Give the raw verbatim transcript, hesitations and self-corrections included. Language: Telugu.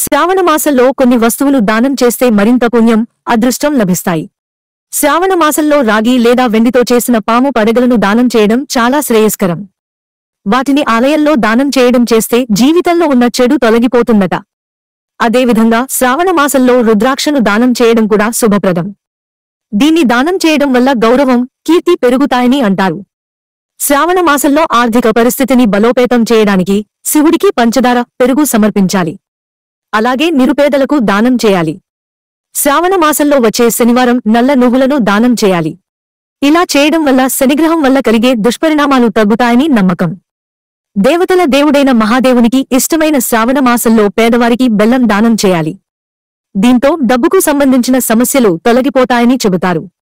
శ్రావణ మాసంలో కొన్ని వస్తువులు దానం చేస్తే మరింత పుణ్యం, అదృష్టం లభిస్తాయి. శ్రావణ మాసంలో రాగి లేదా వెండితో చేసిన పాము పడగలను దానం చేయడం చాలా శ్రేయస్కరం. వాటిని ఆలయంలో దానం చేయడం చేస్తే జీవితంలో ఉన్న చెడు తొలగిపోతుందట. అదేవిధంగా శ్రావణ మాసంలో రుద్రాక్షను దానం చేయడం కూడా శుభప్రదం. దీన్ని దానం చేయడం వల్ల గౌరవం, కీర్తి పెరుగుతాయని అంటారు. శ్రావణ మాసంలో ఆర్థిక పరిస్థితిని బలోపేతం చేయడానికి శివుడికి పంచదార, పెరుగు సమర్పించాలి. అలాగే నిరుపేదలకు దానం చేయాలి. శ్రావణ మాసంలో వచ్చే శనివారం నల్ల నువ్వులను దానం చేయాలి. ఇలా చేయడం వల్ల శనిగ్రహం వల్ల కలిగే దుష్పరిణామాలు తగ్గుతాయని నమ్మకం. దేవతల దేవుడైన మహాదేవునికి ఇష్టమైన శ్రావణ మాసంలో పేదవారికి బెల్లం దానం చేయాలి. దీంతో డబ్బుకు సంబంధించిన సమస్యలు తొలగిపోతాయని చెబుతారు.